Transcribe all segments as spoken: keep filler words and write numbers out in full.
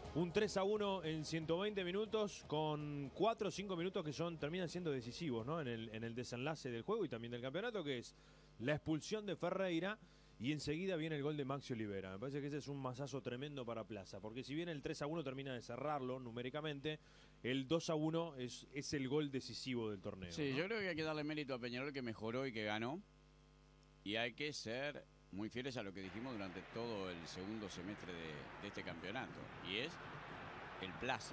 Un tres a uno en ciento veinte minutos con cuatro o cinco minutos que son terminan siendo decisivos, ¿no? en, el, en el desenlace del juego y también del campeonato, que es la expulsión de Ferreira y enseguida viene el gol de Maxi Olivera. Me parece que ese es un mazazo tremendo para Plaza, porque si bien el tres a uno termina de cerrarlo numéricamente, el dos a uno es, es el gol decisivo del torneo. Sí, ¿no? yo creo que hay que darle mérito a Peñarol, que mejoró y que ganó, y hay que ser muy fieles a lo que dijimos durante todo el segundo semestre de, de este campeonato, y es el Plaza.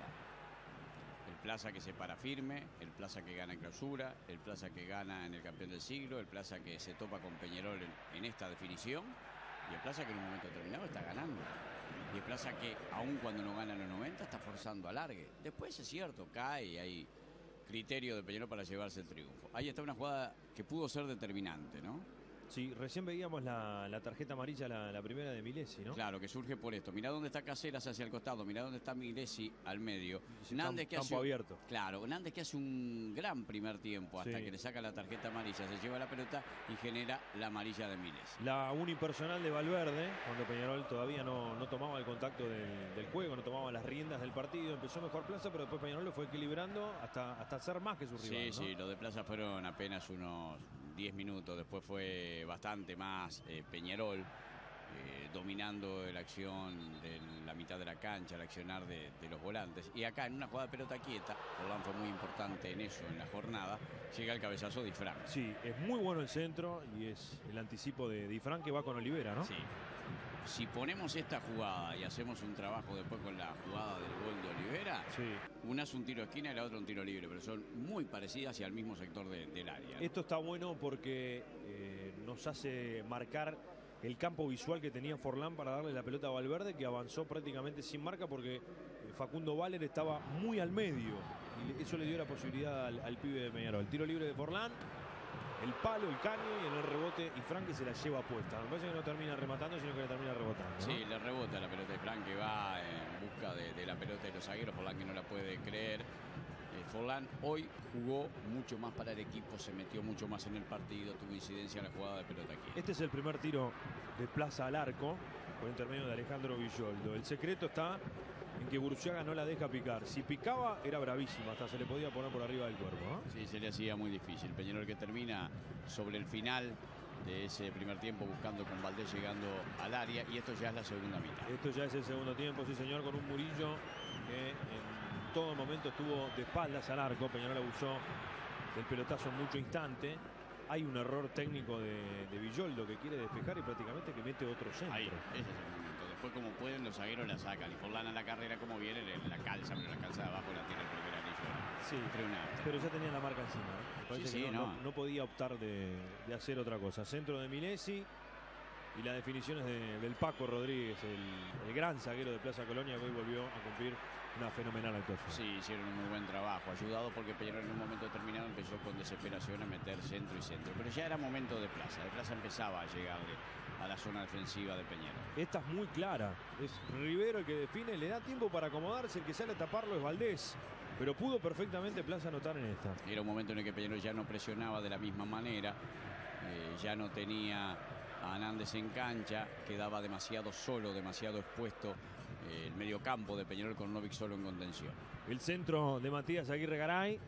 El Plaza que se para firme, el Plaza que gana en clausura, el Plaza que gana en el campeón del siglo, el Plaza que se topa con Peñarol en, en esta definición, y el Plaza que en un momento determinado está ganando. Y el Plaza que, aun cuando no gana en los noventa, está forzando alargue. Después es cierto, cae y hay criterio de Peñarol para llevarse el triunfo. Ahí está una jugada que pudo ser determinante, ¿no? Sí, recién veíamos la, la tarjeta amarilla, la, la primera de Milesi, ¿no? Claro, que surge por esto. Mirá dónde está Caseras hacia el costado, mirá dónde está Milesi al medio. Nández que campo hace, abierto. Claro, Nández que hace un gran primer tiempo hasta Sí. que le saca la tarjeta amarilla, se lleva la pelota y genera la amarilla de Milesi. La unipersonal de Valverde, cuando Peñarol todavía no, no tomaba el contacto del, del juego, no tomaba las riendas del partido, empezó mejor Plaza, pero después Peñarol lo fue equilibrando hasta, hasta ser más que su rival. Sí, ¿no? sí, lo de Plaza fueron apenas unos diez minutos, después fue bastante más eh, Peñarol, eh, dominando la acción de la mitad de la cancha, el accionar de, de los volantes. Y acá en una jugada de pelota quieta, Forlán fue muy importante en eso, en la jornada, llega el cabezazo de Ifrán. Sí, es muy bueno el centro y es el anticipo de, de Ifrán que va con Olivera, ¿no? Sí. Si ponemos esta jugada y hacemos un trabajo después con la jugada del gol de Olivera, Sí. una es un tiro de esquina y la otra un tiro libre, pero son muy parecidas y al mismo sector de, del área, ¿no? Esto está bueno porque eh, nos hace marcar el campo visual que tenía Forlán para darle la pelota a Valverde, que avanzó prácticamente sin marca porque Facundo Valer estaba muy al medio y eso le dio la posibilidad al, al pibe de Peñarol. El tiro libre de Forlán, el palo, el caño y en el rebote Ifrán que se la lleva puesta. Me parece que no termina rematando, sino que le termina rebotando, ¿no? Sí, le rebota la pelota de Ifrán, que va en busca de, de la pelota de los zagueros. Forlán que no la puede creer. Eh, Forlán hoy jugó mucho más para el equipo, se metió mucho más en el partido, tuvo incidencia en la jugada de pelota aquí. Este es el primer tiro de Plaza al arco por intermedio de Alejandro Villoldo. El secreto está en que Burciaga no la deja picar. Si picaba era bravísima, hasta se le podía poner por arriba del cuerpo, ¿no? Sí, se le hacía muy difícil. Peñarol que termina sobre el final de ese primer tiempo buscando con Valdés llegando al área, y esto ya es la segunda mitad. Esto ya es el segundo tiempo, sí señor, con un Murillo que en todo momento estuvo de espaldas al arco. Peñarol abusó del pelotazo en mucho instante. Hay un error técnico de, de Villoldo que quiere despejar y prácticamente que mete otro centro. Ahí, ese es el momento. Después, como pueden, los zagueros la sacan. Y Forlán a la carrera, como viene, le- la calza, pero la calza de abajo la tiene el primer anillo. Sí, Triunfante. pero ya tenía la marca encima, ¿eh? Me parece Sí, que sí, no, no. no- no podía optar de, de hacer otra cosa. Centro de Milesi y las definiciones de- del Paco Rodríguez, el, el gran zaguero de Plaza Colonia, que hoy volvió a cumplir una fenomenal actuación. Sí, hicieron un muy buen trabajo, ayudado porque Peñarol en un momento determinado empezó con desesperación a meter centro y centro. Pero ya era momento de Plaza. De Plaza empezaba a llegarle a la zona defensiva de Peñarol. Esta es muy clara. Es Rivero el que define, le da tiempo para acomodarse. El que sale a taparlo es Valdés. Pero pudo perfectamente Plaza anotar en esta. Era un momento en el que Peñarol ya no presionaba de la misma manera, eh, ya no tenía a Nández en cancha, quedaba demasiado solo, demasiado expuesto eh, el mediocampo de Peñarol con Novik solo en contención. El centro de Matías Aguirre Garay.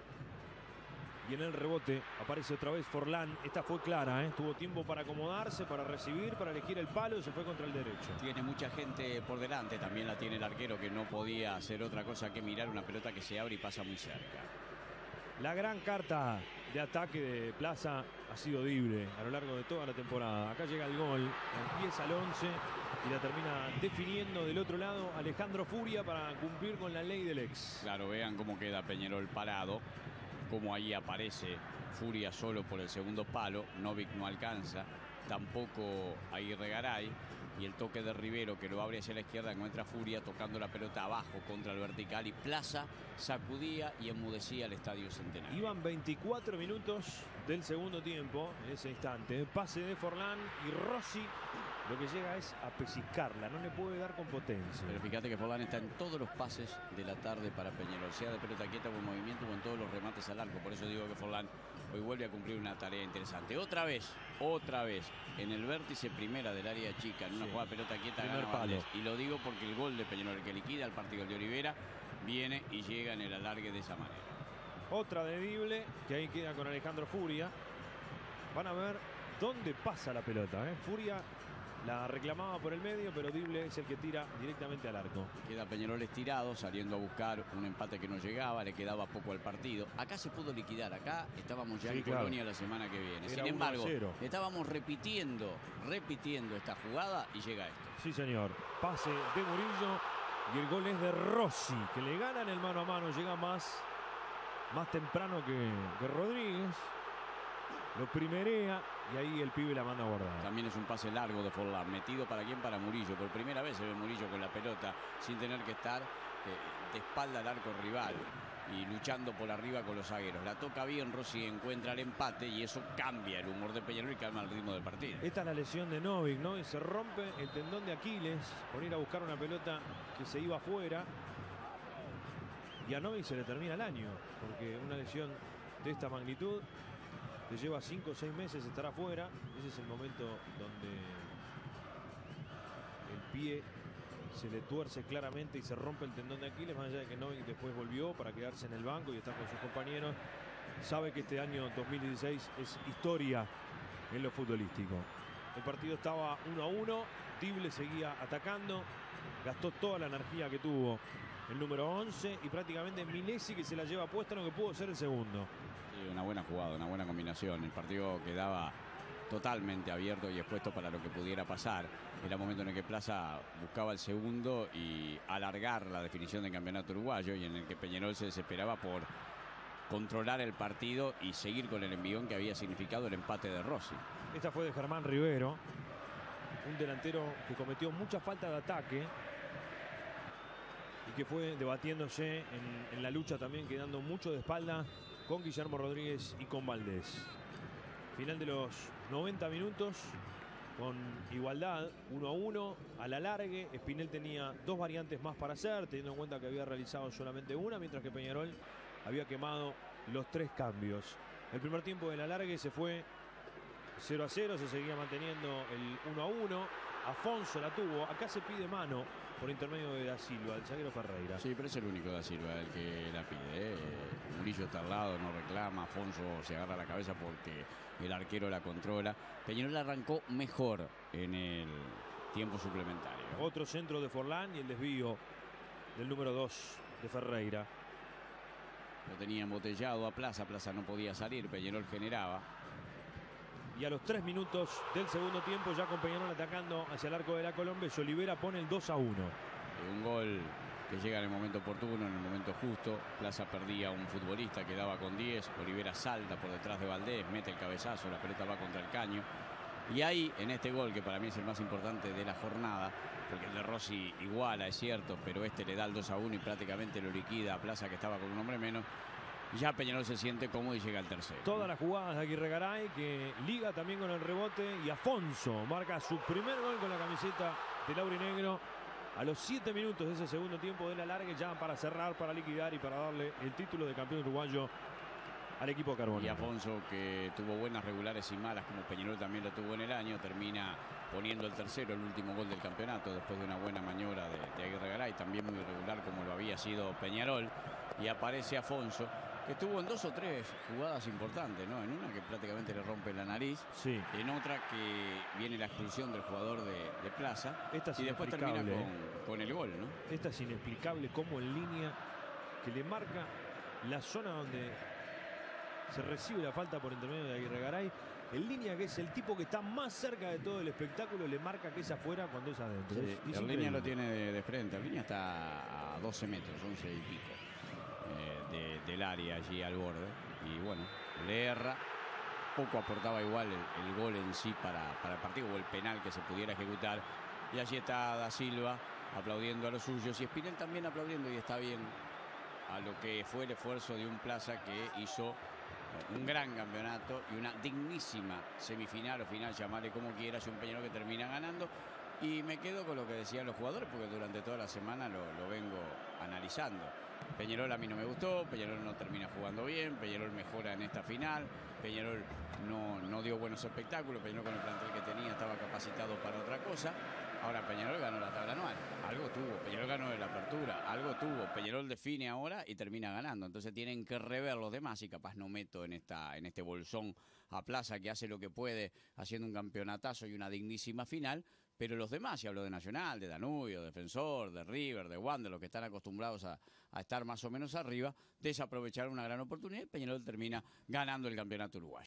Y en el rebote aparece otra vez Forlán. Esta fue clara, ¿eh? Tuvo tiempo para acomodarse, para recibir, para elegir el palo y se fue contra el derecho. Tiene mucha gente por delante, también la tiene el arquero, que no podía hacer otra cosa que mirar una pelota que se abre y pasa muy cerca. La gran carta de ataque de Plaza ha sido Dible a lo largo de toda la temporada. Acá llega el gol, empieza el once y la termina definiendo del otro lado Alejandro Furia para cumplir con la ley del ex. Claro, vean cómo queda Peñarol parado, cómo ahí aparece Furia solo por el segundo palo, Novik no alcanza, tampoco Aguirre Garay, y el toque de Rivero que lo abre hacia la izquierda encuentra Furia tocando la pelota abajo contra el vertical, y Plaza sacudía y enmudecía el Estadio Centenario. Iban veinticuatro minutos del segundo tiempo en ese instante. Pase de Forlán y Rossi lo que llega es a pellizcarla, no le puede dar con potencia. Pero fíjate que Forlán está en todos los pases de la tarde para Peñarol, sea de pelota quieta, buen movimiento o en todos los remates al arco. Por eso digo que Forlán hoy vuelve a cumplir una tarea interesante. Otra vez, otra vez, en el vértice primera del área chica, en una Sí. jugada de pelota quieta, Primer gana palo. Valdés. Y lo digo porque el gol de Peñarol, el que liquida el partido de Olivera, viene y llega en el alargue de esa manera. Otra de Dible, que ahí queda con Alejandro Furia. Van a ver dónde pasa la pelota, ¿eh? Furia la reclamaba por el medio, pero Dible es el que tira directamente al arco. Queda Peñarol estirado, saliendo a buscar un empate que no llegaba, le quedaba poco al partido. Acá se pudo liquidar, acá estábamos ya Sí, en claro. Colonia la semana que viene. Era Sin uno a embargo, cero. estábamos repitiendo, repitiendo esta jugada y llega esto. Sí, señor. Pase de Murillo y el gol es de Rossi, que le gana en el mano a mano. Llega más, más temprano que, que Rodríguez. Lo primerea y ahí el pibe la manda a guardar. También es un pase largo de Forlán, metido para quién, para Murillo. Por primera vez se ve Murillo con la pelota sin tener que estar eh, de espalda al arco rival y luchando por arriba con los zagueros. La toca bien, Rossi encuentra el empate y eso cambia el humor de Peñarol y calma el ritmo del partido. Esta es la lesión de Novik, ¿no? Y se rompe el tendón de Aquiles por ir a buscar una pelota que se iba afuera. Y a Novik se le termina el año, porque una lesión de esta magnitud te lleva cinco o seis meses estar afuera. Ese es el momento donde el pie se le tuerce claramente y se rompe el tendón de Aquiles, más allá de que Novik después volvió para quedarse en el banco y estar con sus compañeros. Sabe que este año dos mil dieciséis es historia en lo futbolístico. El partido estaba uno a uno, Dible seguía atacando, gastó toda la energía que tuvo el número once y prácticamente Milesi, que se la lleva puesta, lo que pudo ser el segundo. Sí, una buena jugada, una buena combinación. El partido quedaba totalmente abierto y expuesto para lo que pudiera pasar. Era momento en el que Plaza buscaba el segundo y alargar la definición del campeonato uruguayo, y en el que Peñarol se desesperaba por controlar el partido y seguir con el envión que había significado el empate de Rossi. Esta fue de Germán Rivero, un delantero que cometió mucha falta de ataque y que fue debatiéndose en, en la lucha también, quedando mucho de espalda con Guillermo Rodríguez y con Valdés. Final de los noventa minutos con igualdad, uno a uno, a la largue. Espinel tenía dos variantes más para hacer, teniendo en cuenta que había realizado solamente una, mientras que Peñarol había quemado los tres cambios. El primer tiempo de la largue se fue cero a cero, se seguía manteniendo el uno a uno. Afonso la tuvo, acá se pide mano por intermedio de Da Silva, el zaguero Ferreira. Sí, pero es el único Da Silva el que la pide, ¿eh? Murillo está al lado, no reclama, Afonso se agarra la cabeza porque el arquero la controla. Peñarol arrancó mejor en el tiempo suplementario. Otro centro de Forlán y el desvío del número dos de Ferreira. Lo tenía embotellado a Plaza, Plaza no podía salir, Peñarol generaba. Y a los tres minutos del segundo tiempo, ya con Peñarol atacando hacia el arco de la Colombia, Olivera pone el dos a uno. Un gol que llega en el momento oportuno, en el momento justo. Plaza perdía un futbolista, quedaba con diez. Olivera salta por detrás de Valdés, mete el cabezazo, la pelota va contra el caño. Y ahí, en este gol, que para mí es el más importante de la jornada, porque el de Rossi iguala, es cierto, pero este le da el dos a uno y prácticamente lo liquida a Plaza, que estaba con un hombre menos. Ya Peñarol se siente cómodo y llega al tercero. Todas las jugadas de Aguirre Garay, que liga también con el rebote, y Afonso marca su primer gol con la camiseta del aurinegro a los siete minutos de ese segundo tiempo de la larga, ya para cerrar, para liquidar y para darle el título de campeón uruguayo al equipo Carbonero. Y Afonso, que tuvo buenas regulares y malas, como Peñarol también lo tuvo en el año, termina poniendo el tercero, el último gol del campeonato, después de una buena maniobra de, de Aguirre Garay, también muy regular como lo había sido Peñarol. Y aparece Afonso, que estuvo en dos o tres jugadas importantes, ¿no? En una que prácticamente le rompe la nariz, sí. En otra que viene la expulsión del jugador de, de Plaza, Esta es y después termina con, ¿eh? con el gol, ¿no? Esta es inexplicable, como en línea que le marca la zona donde se recibe la falta por intermedio de Aguirre Garay. En línea, que es el tipo que está más cerca de todo el espectáculo, le marca que es afuera cuando es adentro. Sí, es, es en línea lo tiene de, de frente, en línea está a doce metros, once y pico. Eh, de, del área allí al borde, y bueno, le erra. Poco aportaba igual el, el gol en sí para, para el partido, o el penal que se pudiera ejecutar, y allí está Da Silva aplaudiendo a los suyos, y Espinel también aplaudiendo, y está bien, a lo que fue el esfuerzo de un Plaza que hizo Un gran campeonato y una dignísima semifinal o final, llamarle como quieras, un Peñarol que termina ganando. Y me quedo con lo que decían los jugadores, porque durante toda la semana lo, lo vengo analizando. Peñarol a mí no me gustó, Peñarol no termina jugando bien, Peñarol mejora en esta final, Peñarol no, no dio buenos espectáculos, Peñarol con el plantel que tenía estaba capacitado para otra cosa. Ahora Peñarol ganó la tabla anual, algo tuvo, Peñarol ganó de la apertura, algo tuvo, Peñarol define ahora y termina ganando. Entonces tienen que rever los demás y capaz no meto en, esta, en este bolsón a Plaza, que hace lo que puede haciendo un campeonatazo y una dignísima final. Pero los demás, y hablo de Nacional, de Danubio, Defensor, de River, de Wander, los que están acostumbrados a, a estar más o menos arriba, desaprovecharon una gran oportunidad y Peñarol termina ganando el campeonato uruguayo.